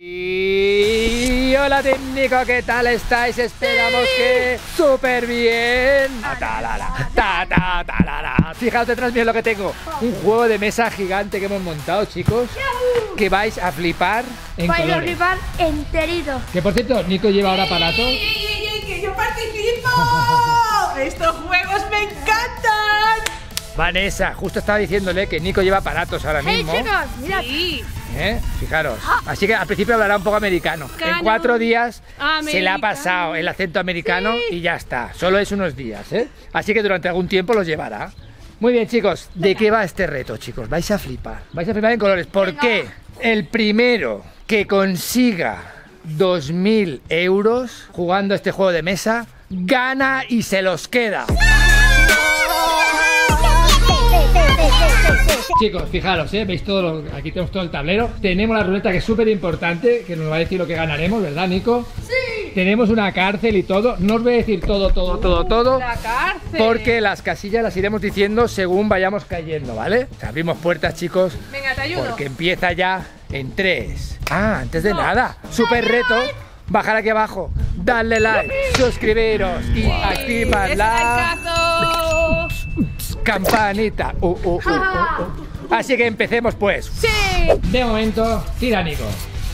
Y hola técnico, ¿qué tal estáis? Esperamos que súper bien. Fijaos detrás mío lo que tengo. Un juego de mesa gigante que hemos montado, chicos. Que vais a flipar en colores. Vais a flipar enterito. Que por cierto, Nico lleva ahora aparato. ¡Que yo participo! ¡Estos juegos me encantan! Vanessa, justo estaba diciéndole que Nico lleva aparatos ahora mismo. Chicos, mirad. Sí. Fijaros. Así que al principio hablará un poco americano. En 4 días se le ha pasado el acento americano y ya está. Solo es unos días, Así que durante algún tiempo los llevará. Muy bien, chicos. ¿De qué va este reto, chicos? Vais a flipar. Vais a flipar en colores. ¿Por qué? El primero que consiga 2.000 euros jugando este juego de mesa gana y se los queda. Chicos, fijaros, veis todo aquí tenemos todo el tablero. Tenemos la ruleta que es súper importante, que nos va a decir lo que ganaremos, ¿verdad, Nico? Sí. Tenemos una cárcel y todo. No os voy a decir todo. La cárcel. Porque las casillas las iremos diciendo según vayamos cayendo, ¿vale? O sea, abrimos puertas, chicos. Venga, te ayudo. Porque empieza ya en 3. Antes de nada, súper reto. Bajar aquí abajo, darle like, suscribiros y activar la campanita. Así que empecemos pues. Sí. De momento, tira, Nico.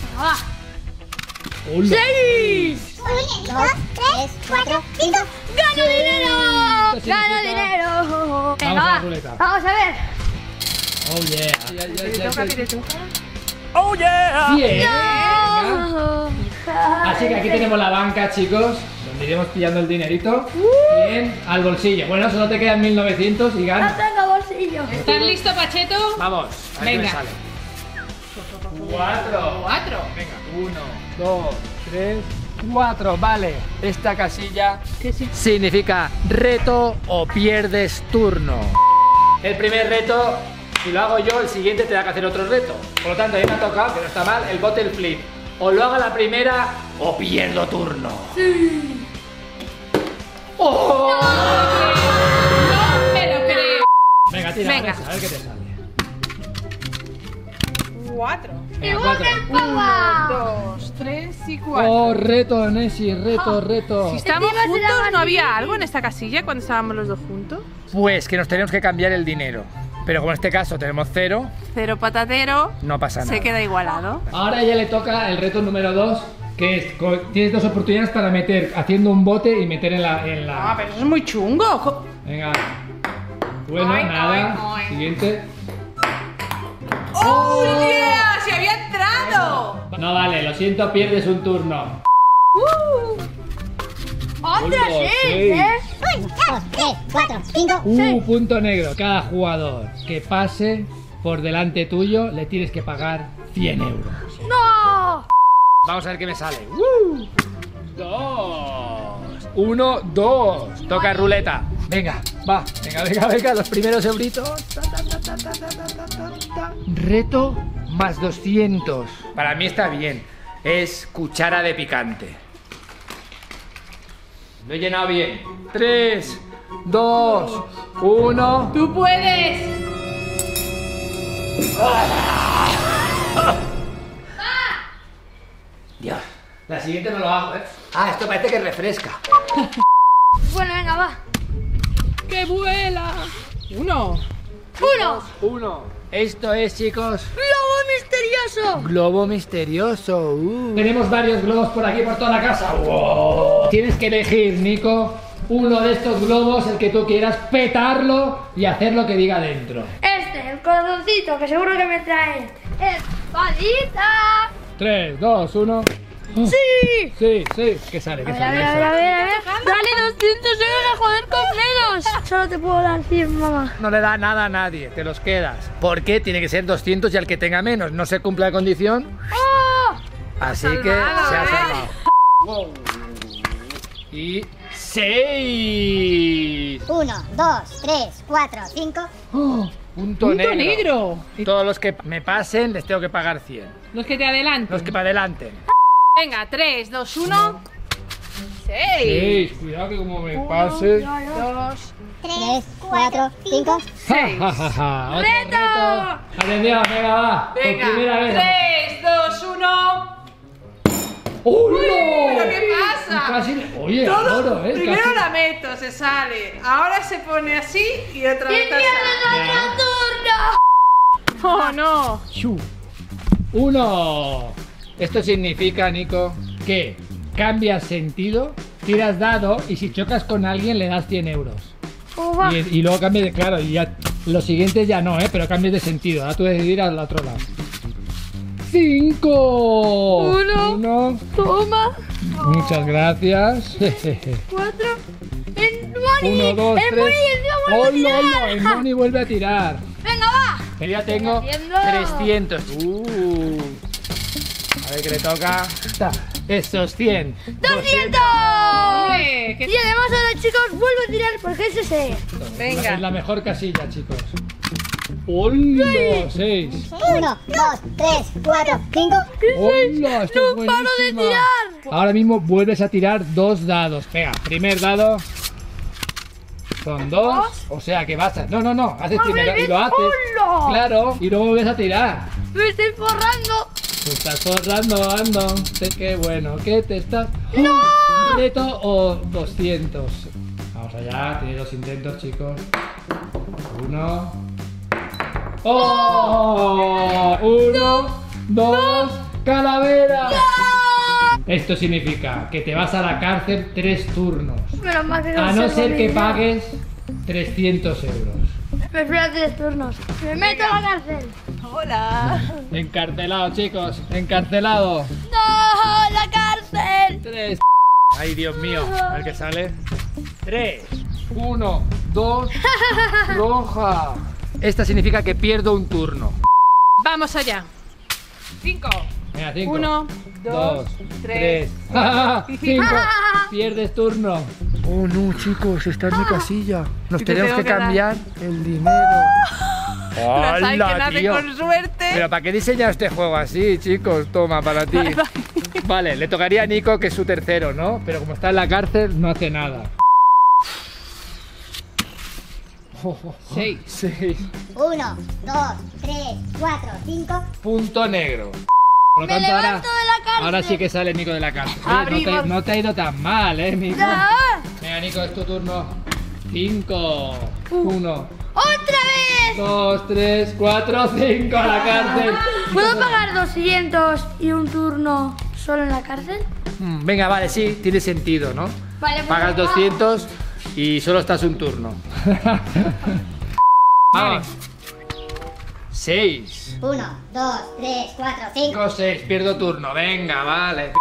6. 1, 2, 3, 4, 5. ¡Gano dinero! ¡Gano dinero! Vamos a la ruleta. Vamos a ver. Oh yeah. ¡Oh yeah! Bien. Así que aquí tenemos la banca, chicos, donde iremos pillando el dinerito. Bien, al bolsillo. Bueno, solo te quedan 1.900 y No ganas. tengo bolsillo. ¿Estás listo, Pacheto? Vamos, a ver qué me Venga. sale. 4. 4. Venga, 1, 2, 3, 4. Vale, esta casilla ¿Qué sí? significa reto o pierdes turno. El primer reto, si lo hago yo, el siguiente te da que hacer otro reto. Por lo tanto, a mí me ha tocado, que no está mal, el bottle flip. O lo hago a la primera o pierdo turno. Sí. ¡Oh! No me lo creo. Venga, tira, Venga. Vanessa, a ver qué te sale. 4. Venga, Igual 4. que el papá. 2, 3 y 4. Oh, reto, Nessie, reto. Si estábamos Encima será juntos, más ¿no había difícil. algo en esta casilla cuando estábamos los dos juntos? Pues que nos tenemos que cambiar el dinero. Pero como en este caso tenemos 0, 0 patatero. no pasa nada. Se queda igualado. Ahora ya le toca el reto número 2, que es, tienes 2 oportunidades para meter, haciendo un bote y meter en la... Ah, pero eso es muy chungo. Venga. Bueno, Ay, nada. ay, ay. Siguiente. ¡Oh, yeah! ¡Se había entrado! No vale, lo siento, pierdes un turno. Otra Uno, 6, seis. 1, 2, 3, 4, 5. Punto negro. Cada jugador que pase por delante tuyo le tienes que pagar 100 euros. ¡No! Vamos a ver qué me sale. 2. 1, 2. Toca ruleta. Venga, va. Venga. Los primeros euritos. Reto más 200. Para mí está bien. Es cuchara de picante. Lo he llenado bien. 3, 2, 1. ¡Tú puedes! Dios. La siguiente no lo hago, Ah, esto parece que refresca. Bueno, venga, va. ¡Que vuela! 1. 1. Esto es, chicos, ¡Globo misterioso! globo misterioso. Tenemos varios globos por aquí, por toda la casa. ¡Wow! Tienes que elegir, Nico, uno de estos globos, el que tú quieras, petarlo y hacer lo que diga dentro. Este, el corazoncito, que seguro que me trae. ¡Espadita! 3, 2, 1. ¡Sí! Sí, ¿qué sale? ¿Qué A sale? ver. Dale 200 euros a joder con menos. Solo te puedo dar 100, mamá. No le da nada a nadie, te los quedas. Porque tiene que ser 200 y al que tenga menos no se cumple la condición. ¡Oh! Así que se ha salvado. Wow. Y 6. 1, 2, 3, 4, 5. Punto negro. Todos los que me pasen les tengo que pagar 100. Los que te adelanten. Los que para adelante. Venga, 3, 2, 1. 6. 6. Cuidado que como me pase. 2. 3, 4, 5. 6. Otro ¡Reto! Atención, venga, va. Venga, Por primera vez. 3, 2, 1. ¡Oh, no! ¿Pero qué pasa? Casi... Oye, Todo, oro, primero casi... la meto, se sale. Ahora se pone así y otra vez así. ¡Oh, no! Chu. 1. Esto significa, Nico, que cambias sentido, tiras dado y si chocas con alguien le das 100 euros. Y luego cambias de... Claro, y ya... Los siguientes ya no, pero cambias de sentido. Ahora tú debes ir al otro lado. 5. 1. Toma. Muchas gracias. 4. El Moni. 1, 2, 3. ¡Hola! El Moni vuelve a tirar. Venga, va. Que ya tengo haciendo? 300. A ver qué le toca. Está. Esos 100. 200. Hombre, ¿qué Y además ahora, chicos, vuelvo a tirar porque es ese. Venga. Es la mejor casilla, chicos. ¡Hola! 6. 1, 2, 3, 4, 5. ¡Hola! Esto es No paro de buenísima. tirar. Ahora mismo vuelves a tirar 2 dados. Venga, primer dado. Son 2. O sea que vas a... No. Haces primero y lo haces. ¡Hola! Claro. Y luego vuelves a tirar. Me estoy forrando. Te estás forrando, Ando. Qué bueno. ¿Qué te estás...? ¡No! ¿Reto o 200? Vamos allá. Tiene 2 intentos, chicos. 1. ¡Oh! 1, 2, calavera. Esto significa que te vas a la cárcel 3 turnos. Menos mal que A no sé ser que morir. pagues 300 euros. Me espera 3 turnos. Me meto a la cárcel. Hola. Encarcelado, chicos. Encarcelado. ¡No! ¡La cárcel! 3. Ay, Dios mío. A ver qué sale. 3. 1, 2. Roja. Esta significa que pierdo un turno. Vamos allá. 5. Venga, 5. 1, 2, 3. 5. Pierdes turno. Oh no, chicos, está en mi casilla. Nos Y te tenemos tengo que que dar. cambiar el dinero. Las hay que ¡Hala, nacen tío! con suerte. Pero ¿para qué diseñas este juego así, chicos? Toma, para ti. Vale, le tocaría a Nico, que es su tercero, ¿no? Pero como está en la cárcel, no hace nada. 6. 1, 2, 3, 4, 5. Punto negro. Por lo Me tanto, levanto de la cárcel. ahora sí que sale Nico de la cárcel. Oye, Abrimos. no te ha ido tan mal, Nico. ¡Ah! Venga, Nico, es tu turno. 5. 1, ¡Otra vez! 2, 3, 4, 5 a la cárcel. ¿Puedo pagar 200 y un turno solo en la cárcel? Venga, vale, sí, tiene sentido, ¿no? Vale, pues Pagas venga. 200 y solo estás un turno. Vamos. 6. 1, 2, 3, 4, 5. 5, 6, pierdo turno. Venga, vale.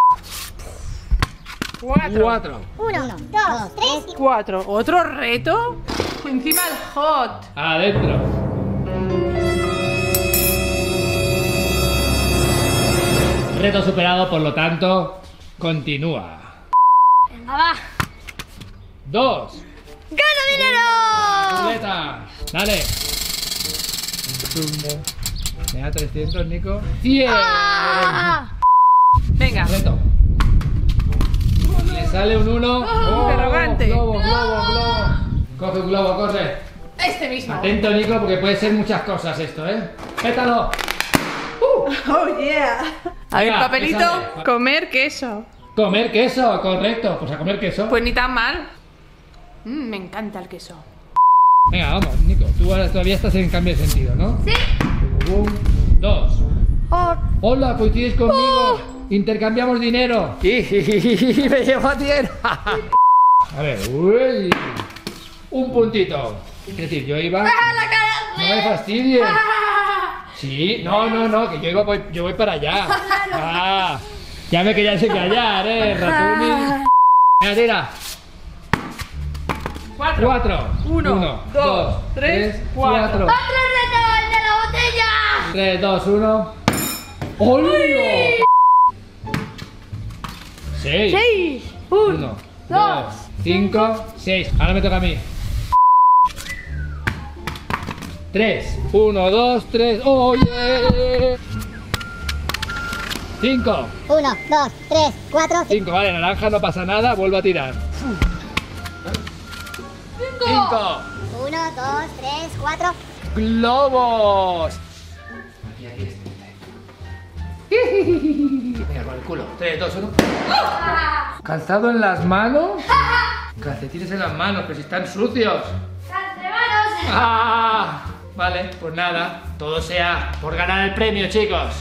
4. 4. 1, 2, 3. 4. ¿Otro reto? Encima el hot. Adentro. Reto superado, por lo tanto, continúa. Venga, va. 2. ¡Gano dinero! Ruleta. Dale. Me da 300, Nico. 100. ¡Ah! Venga. Reto. Le sale un 1. interrogante. Globo. Coge un globo, corre. Este mismo. Atento, Nico, porque puede ser muchas cosas esto, ¿eh? ¡Pétalo! Oh, yeah. A ver, Venga, papelito. ¿qué sale? Comer queso. Comer queso, correcto. Pues a comer queso. Pues ni tan mal. Me encanta el queso. Venga, vamos, Nico. Tú ahora todavía estás en cambio de sentido, ¿no? Sí. 1, 2. Oh, Hola, coincides conmigo. Intercambiamos dinero. Me llevo a tierra. A ver, uy. Un puntito. Es decir, yo iba. la cara. No me fastidies. Sí, no, que yo voy para allá. Ah, ya me querías engañar, Ratuni. Venga, tira. 4. 1, 2, 3, 4. ¡Otro reto, el de la botella! 3, 2, 1. ¡Hola! 6. 6. 1, 2, 5, 6. Ahora me toca a mí. 3. 1, 2, 3. ¡Oye! 5. 1, 2, 3, 4, 5. 5. Vale, naranja, no pasa nada. Vuelvo a tirar. 5. 1, 2, 3, 4. ¡Globos! Aquí, Venga, con el culo. 3, 2, 1. ¿Calzado en las manos? Calcetines en las manos, pero si están sucios. ¡Calcemanos! ¡Ah! Vale, pues nada. Todo sea por ganar el premio, chicos.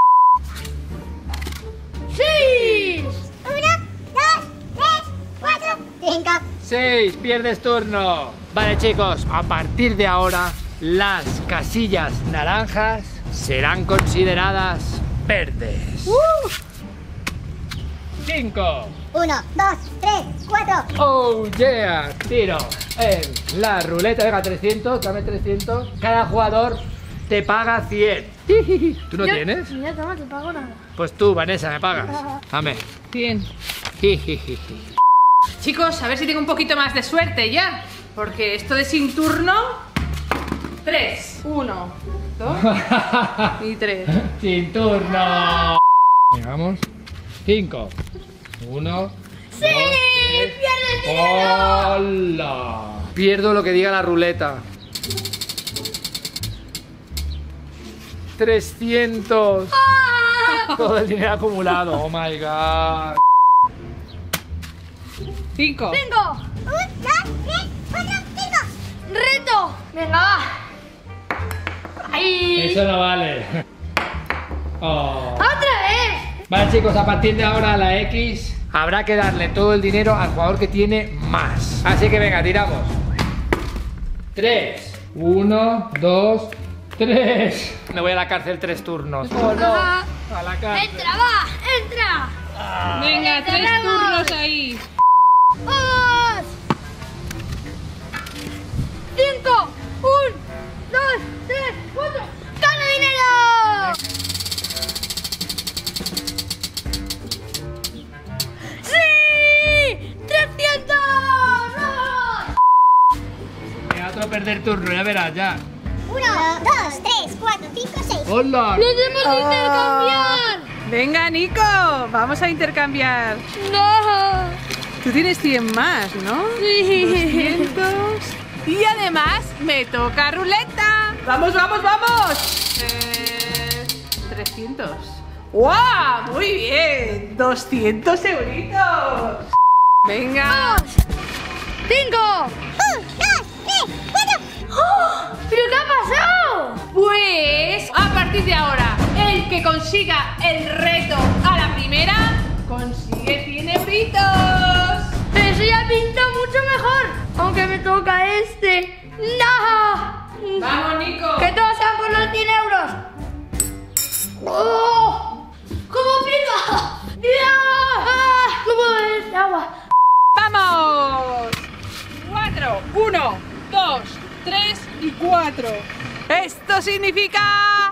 6. 1, 2, 3, 4, 5. 6, pierdes turno. Vale, chicos, a partir de ahora las casillas naranjas serán consideradas verdes. 5. 1, 2, 3, 4. Oh yeah, tiro en la ruleta. Venga, 300, dame 300. Cada jugador te paga 100. ¿Tú no tienes? Mira, toma, te pago nada. Pues tú, Vanessa, me pagas. Dame. 100. Jijiji. Chicos, a ver si tengo un poquito más de suerte ya. Porque esto de sin turno. 3, 1, 2 y 3. Sin turno. Venga, vamos. 5. 1. ¡Sí! ¡Pierdes dinero! ¡Hola! Pierdo lo que diga la ruleta. 300. Todo el dinero acumulado. Oh my god. 5. 5. 1, 2, 3, 4, 5. ¡Reto! Venga, va. ¡Ay! Eso no vale. Oh. ¡Otra vez! Vale, chicos, a partir de ahora la X habrá que darle todo el dinero al jugador que tiene más. Así que venga, tiramos. 3. 1, 2, 3. Me voy a la cárcel 3 turnos. Oh, no. A la cárcel. ¡Entra, va! ¡Entra! Venga, 3 turnos ahí. 2. 5. 1, 2, 3, 4. ¡Gana dinero! ¡Sí! ¡300! ¡Vamos! Venga, otro perder turno, ya verás, ya. 1, 2, 3, 4, 5, 6. ¡Hola! ¡Podemos intercambiar! Venga, Nico, vamos a intercambiar. ¡No! Tú tienes 100 más, ¿no? Sí. 200. Y además me toca ruleta. ¡Vamos, vamos, vamos! 300. ¡Guau! ¡Muy bien! 200 euritos. Venga. 5. 1, 2, 3, 4. ¡Oh! ¿Pero qué ha pasado? Pues a partir de ahora, el que consiga el reto a la primera, consigue 100 euritos. Pero eso ya pinta mucho mejor. Aunque me toca este. ¡No! Vamos, Nico. ¡Que todos sean por los 100 euros! ¡Oh! ¿Cómo pica? ¡Dios! ¡Ah! ¿Cómo es agua? ¡Vamos! 4, 1, 2, 3 y 4. Esto significa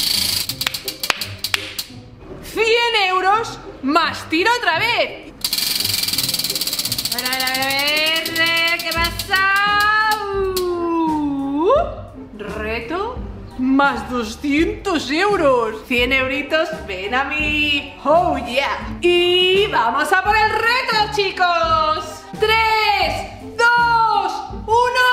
100 euros más tiro otra vez. A ver, ¿qué pasa? Reto más 200 euros. 100 euritos, ven a mí. Oh yeah. Y vamos a por el reto, chicos. 3, 2, 1.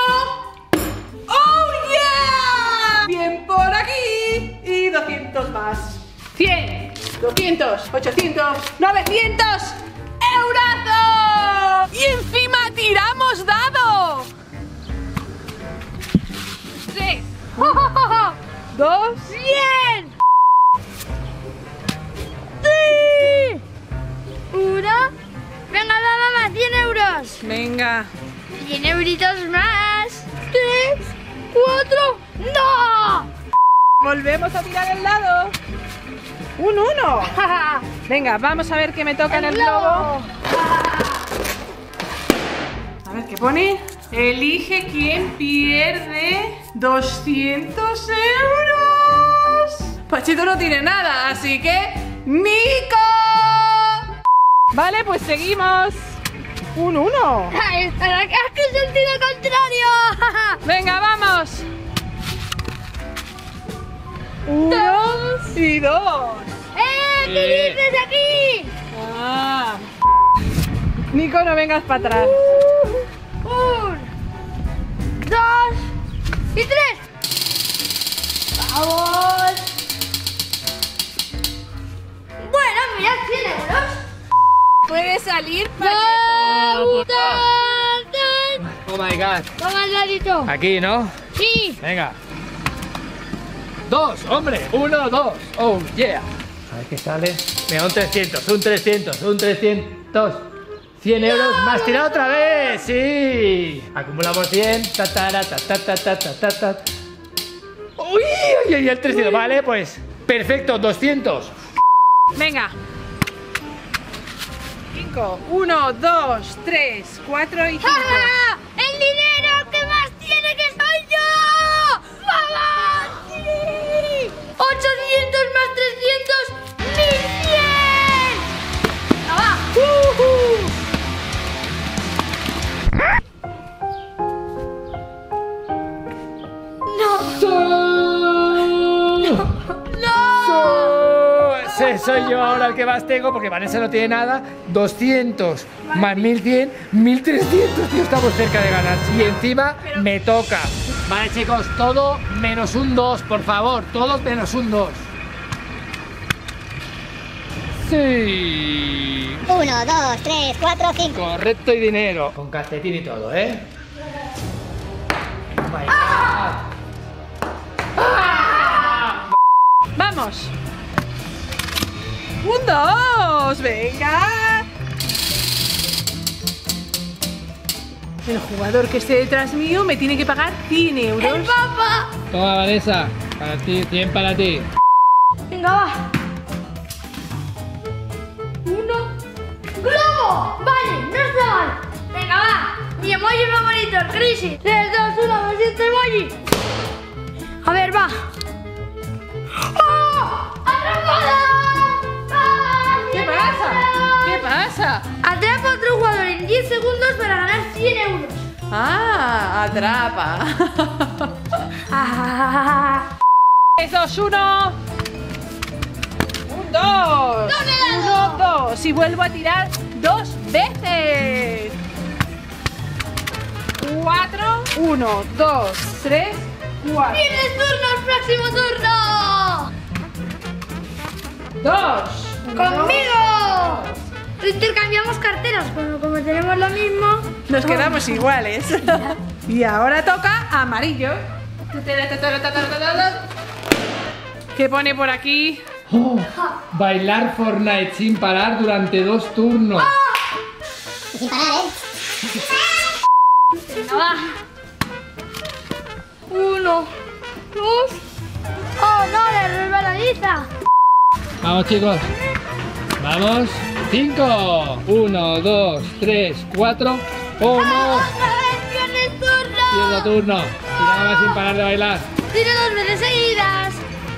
¡Oh, yeah! Bien por aquí. Y 200 más. 100, 200, 800, 900 ¡eurazos! Y encima tiramos dado. 3, 2, 100. ¡Sí! ¿Una? Venga, va, 100 euros. Venga. 100 euritos más. 3, 4. ¡No! Volvemos a tirar el dado. Un 1. Venga, vamos a ver qué me toca en el globo. A ver qué pone. Elige quién pierde 200 euros. Pachito no tiene nada, así que ¡Nico! Vale, pues seguimos. Un 1. ¡Espera, que es sentido contrario! Venga, vamos. 1 y 2. ¿Qué dices aquí? Ah. Nico, no vengas para atrás. 1, 2 y 3. ¡Vamos! Bueno, mira, 100 puede salir, ¡No! Oh my god. Vamos al ladito. Aquí, ¿no? Sí. Venga. 2, hombre. 1, 2. Oh, yeah. A ver qué sale. Venga, un 300, un 300, un 300. 100 euros. ¡Me has tirado otra vez! ¡Sí! Acumulamos 100. Ta, ta, ta, ta, ta, ta, ta, ta, ta. ¡Uy! ¡Uy! El 300. Vale, pues. Perfecto, 200. Venga. 5. 1, 2, 3, 4 y 5. ¡Ja! ¡El dinero que más tiene que soy yo! ¡Vamos! ¡Sí! 800 más 300, 1100. ¡Ah, va! Soy yo ahora el que más tengo porque Vanessa no tiene nada. 200 más 1100, 1300, tío, estamos cerca de ganar. Y encima me toca. Vale, chicos, todo menos un 2, por favor. Todos menos un 2. Sí. 1, 2, 3, 4, 5. Correcto, y dinero. Con calcetín y todo, ¿eh? Oh my God. Vamos. 1, 2, venga. El jugador que esté detrás mío me tiene que pagar 100 euros. ¡El papá! Toma, Vanessa, para ti, 100 para ti. Venga, va. 1. ¡Globo! Vale, no está mal. Venga, va. Mi emoji favorito, el crisis. 3, 2, 1, me siento emoji. A ver, va. ¡Oh! ¡Atrapada! ¿Qué pasa? ¿Qué pasa? Atrapa a otro jugador en 10 segundos para ganar 100 euros. Ah, atrapa. 3, 2, 1. 2. 1, 2. Y vuelvo a tirar 2 veces. 4. 1, 2, 3, 4. ¡Tienes turno! ¡El próximo turno! 2. ¡Conmigo! Intercambiamos carteras, como tenemos lo mismo. Nos quedamos iguales. Y ahora toca amarillo. ¿Qué pone por aquí? Oh, bailar Fortnite sin parar durante 2 turnos. Sin parar, ¿eh? Venga, va. 1, 2. ¡Oh, no! ¡Le resbaladiza! Vamos, chicos. Vamos. 5. 1, 2, 3, 4. ¡Oh, no! ¡Otra vez pierdes turno! Pierdo turno. Tiraba sin parar de bailar. ¡Tiro 2 veces seguidas!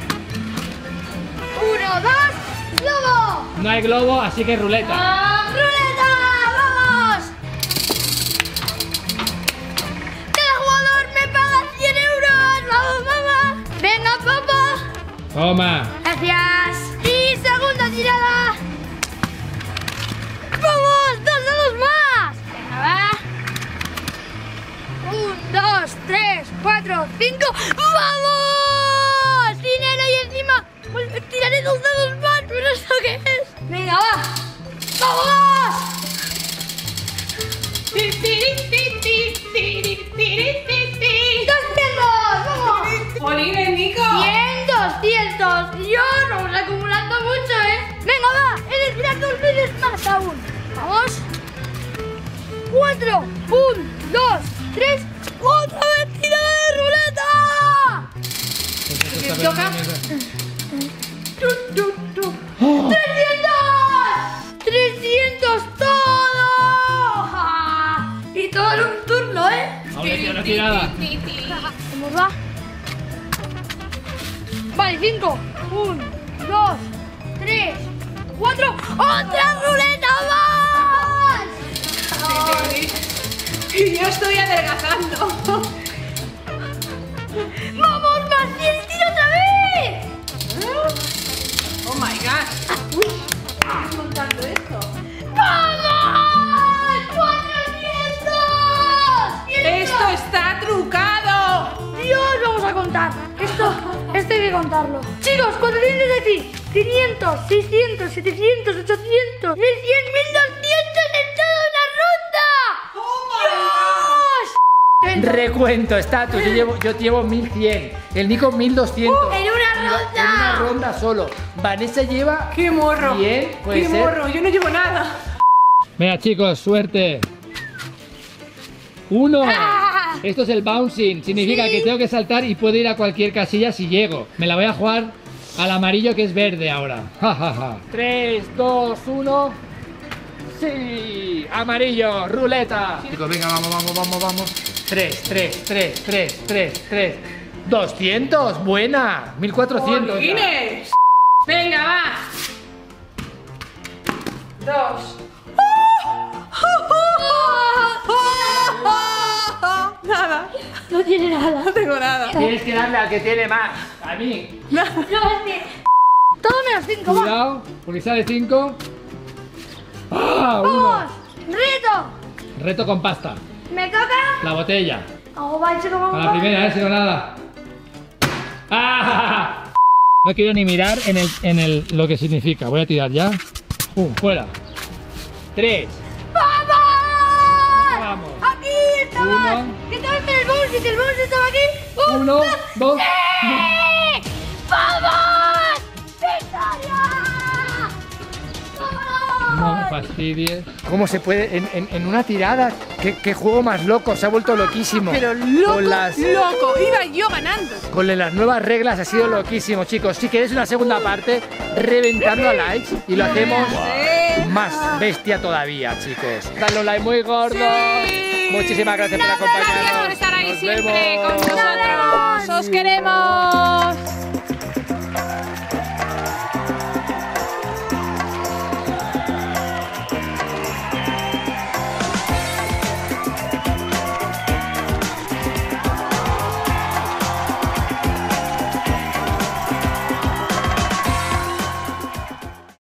1, 2, ¡globo! No hay globo, así que ruleta. ¡Ruleta! ¡Vamos! ¡Cada jugador me paga 100 euros! ¡Vamos, mamá! ¡Venga, papá! Toma. Gracias. Y segunda tirada. ¡Vamos! ¡2 dedos más! Venga, va. 1, 2, 3, 4, 5. ¡Vamos! Dinero y encima tiraré 2 dedos más. ¿Pero esto qué es? Venga, va. ¡Vamos! 200. ¡Vamos! ¡Jolines, Nico! 100, 200. Dios, vamos acumulando mucho, ¿eh? Venga, va. He de tirar 2 veces más aún. Vamos. 4. 1, 2, 3. ¡Otra vez tirada de ruleta! ¿Qué toca? 300 todo. Y todo en un turno, ¿eh? Ahora tío, la tirada. ¿Cómo va? Vale, 5. 1, 2, 3, 4. ¡Otra ruleta más! Y yo estoy adelgazando. ¡Vamos, más 100 y tiro otra vez! Oh my god. Uy, ¿estás montando esto? ¡Vamos! ¡400! ¡Esto está trucado! Dios, vamos a contar. Esto hay que contarlo. Chicos, 400 de aquí. 500, 600, 700, 800, 1100, 1200. Recuento, estatus. Yo llevo 1100. El Nico 1200. En una ronda. En una ronda solo. Vanessa lleva. ¡Qué morro! 100, puede ¡Qué ser. morro! Yo no llevo nada. Venga, chicos, suerte. 1. Esto es el bouncing. Significa que tengo que saltar y puedo ir a cualquier casilla si llego. Me la voy a jugar al amarillo, que es verde ahora. 3, 2, 1. Sí, amarillo, ruleta. Chicos, venga, vamos. 3. 200, buena. 1400. ¡Jolines! Venga, va. 2. Nada. No tiene nada. No tengo nada. Tienes que darle al que tiene más. A mí. No, es que... Todo menos 5, va. Cuidado, porque sale 5. ¡Ah! 1. Vamos. Reto. Reto con pasta. Me toca. La botella. Oh, va, chico, vamos. A la primera, si no nada. ¡Ah! No quiero ni mirar en lo que significa. Voy a tirar ya. Fuera. 3. ¡Vamos! Vamos. Aquí estamos. 1. ¿Qué tal el bolsito? El bolsito estaba aquí. 1, 2. ¡Sí! ¡Vamos! ¡Victoria! No me fastidies. ¿Cómo se puede? En una tirada. ¿Qué juego más loco? Se ha vuelto loquísimo. Pero loco, Con las, loco. Iba yo ganando. con las nuevas reglas ha sido loquísimo, chicos. Si queréis una segunda parte, reventando a likes y lo hacemos más bestia todavía, chicos. Dadle un like muy gordo. Sí. Muchísimas gracias por acompañarnos. Gracias por estar ahí Nos siempre vemos. con nosotros. ¡Os queremos!